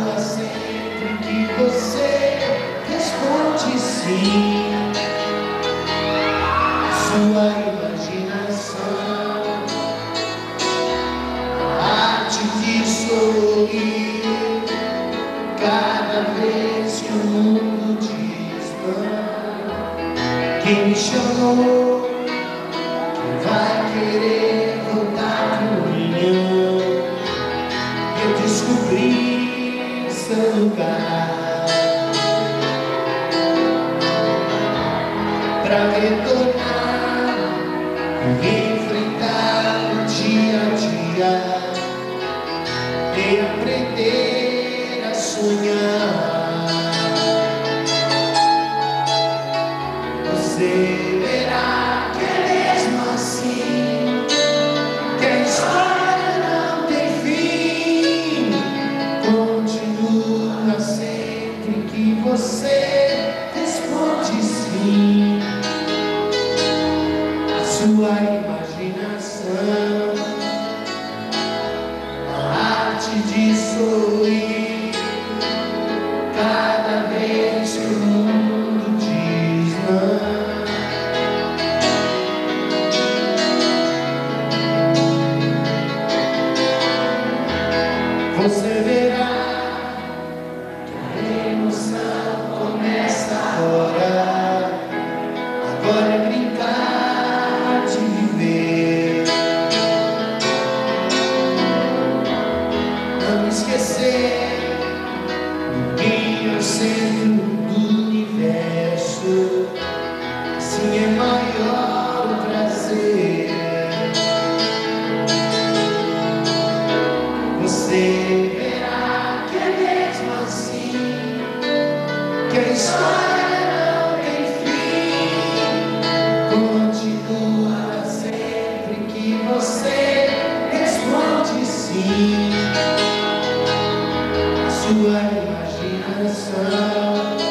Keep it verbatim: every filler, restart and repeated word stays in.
sua sempre que você responde sim. Sua imaginação arte de sorrir cada vez que o mundo diz não. Quem me chamou vai querer voltar pro milhão. Eu descobri seu lugar pra retornar e enfrentar o dia a dia e aprender a sonhar. Você verá que é mesmo assim, que a história não tem fim. Continua sempre que você responde sim. A sua imaginação, a arte de sorrir cada vez que o mundo diz não. Você verá que a emoção começa agora. Agora é brincar de viver, não esquecer, ninguém é o centro do universo. Assim é maior o prazer. Você verá que é mesmo assim, que a história não tem fim. Continua sempre que você responde sim. A sua imaginação